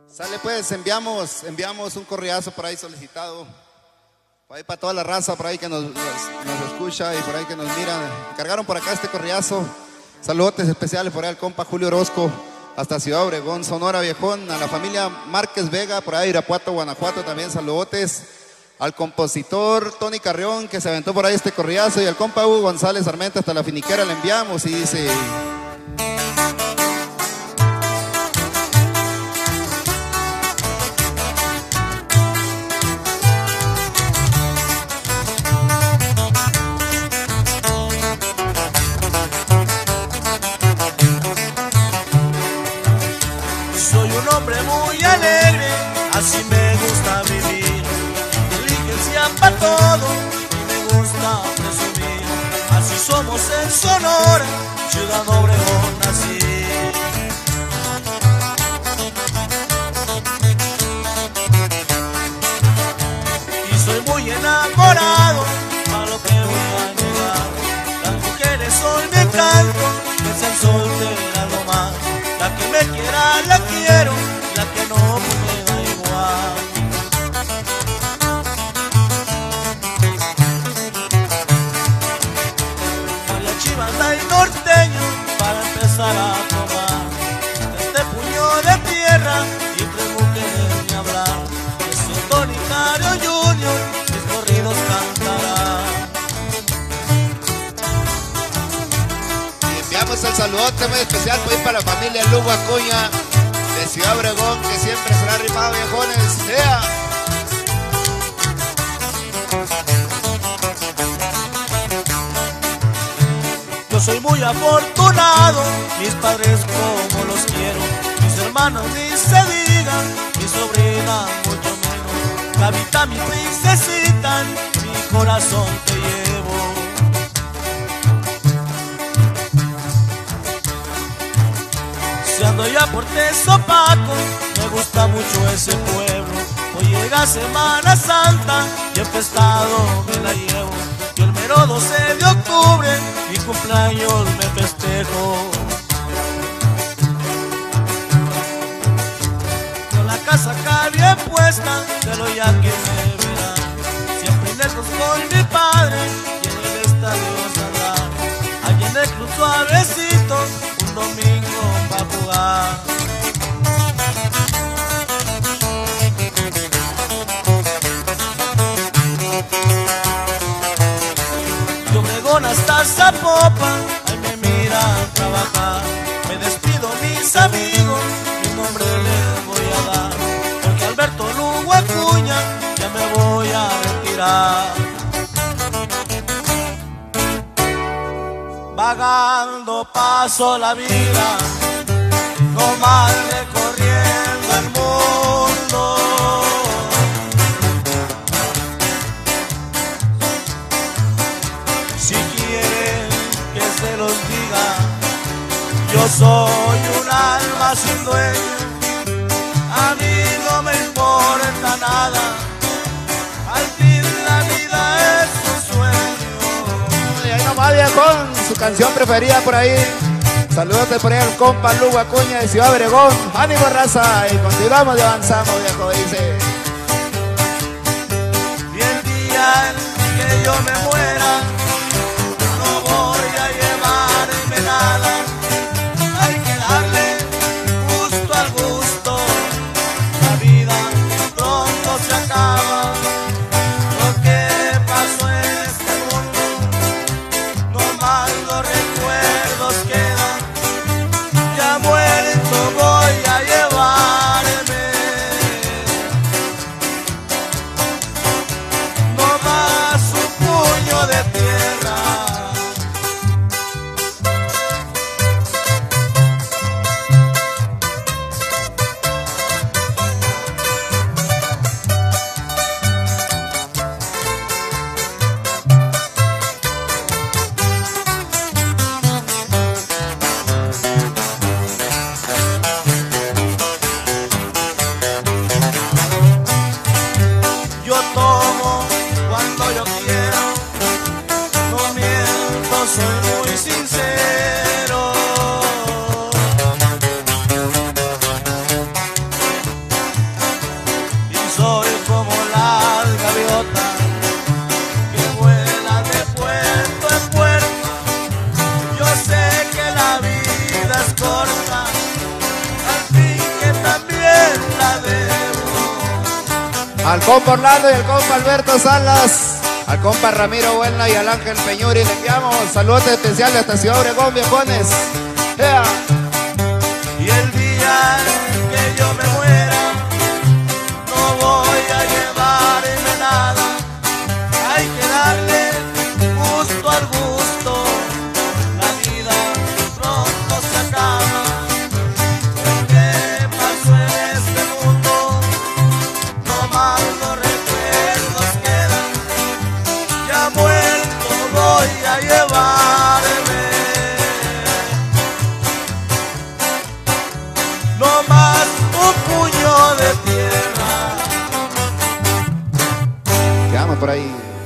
Sale pues, enviamos un correazo por ahí solicitado. Por ahí para toda la raza por ahí que nos escucha y por ahí que nos mira. Encargaron por acá este correazo. Saludotes especiales por ahí al compa Julio Orozco, hasta Ciudad Obregón, Sonora, viejón. A la familia Márquez Vega, por ahí Irapuato, Guanajuato también, saludotes. Al compositor Tony Carrión, que se aventó por ahí este correazo. Y al compa Hugo González Armenta, hasta la finiquera le enviamos y dice... Soy un hombre muy alegre, así me gusta vivir. Inteligencia para todo y me gusta presumir. Así somos en Sonora, Ciudad Obregón así. Y soy muy enamorado, a lo que voy a negar. Las mujeres son mi encanto, que sean solteras lo más. La que me quiera la quiero, la que no pues me da igual. Con la chivanda y norteño para empezar a tomar este puño de tierra y tres mujeres ni hablar. Ese Tony Carrión Junior mis corridos cantará. Enviamos el saludote muy especial pues, para la familia Lugo Acuña de Ciudad Obregón, que siempre será rifado, viejones. ¡Sea! Yo soy muy afortunado, mis padres como los quiero, mis hermanos ni se digan, mi sobrina mucho menos. Gavita, mi princesita, mi corazón te llevo. Si ando ya por Tezopaco, me gusta mucho ese pueblo. Hoy llega Semana Santa y empestado me la llevo. Y el mero 12 de octubre, mi cumpleaños me festejo. Con la casaca bien puesta, pero ya que me verán. Siempre lejos con mi padre y en el estadio Sadar. Allí en el club suavecito, un domingo va a jugar. De Obregón hasta Zapopan, ahí me miran trabajar. Me despido mis amigos, mi nombre les voy a dar. Porque Alberto Lugo Acuña, ya me voy a retirar. Vagando paso la vida, no más recorriendo el mundo. Si quieren que se los diga, yo soy un alma sin dueño. A mí no me importa nada, al fin la vida es un sueño. Y ahí nomás, viejón, su canción preferida por ahí. Saludos por ahí al compa Lugo Acuña de Ciudad Obregón. Ánimo, raza, y continuamos y avanzamos, viejo, dice. Y el día en que yo me muera, no voy a llevarme nada. Hay que darle gusto al gusto. La vida pronto se acaba. Lo que pasó en este mundo, no más los recuerdos quedan. Ya muerto voy a llevarme. No más un puño de tierra. Al compa Orlando y al compa Alberto Salas, al compa Ramiro Buena y al Ángel Peñuri le enviamos saludos especiales hasta Ciudad Obregón, viejones. Yeah. Y el día que yo me muera, no voy a llevarme nada. Hay que darle gusto al gusto. La vida pronto se acaba. Lo que pasó en este mundo, no más los recuerdos quedan. Ya muerto voy a llevarme no más un puño de tierra. Quedamos por ahí.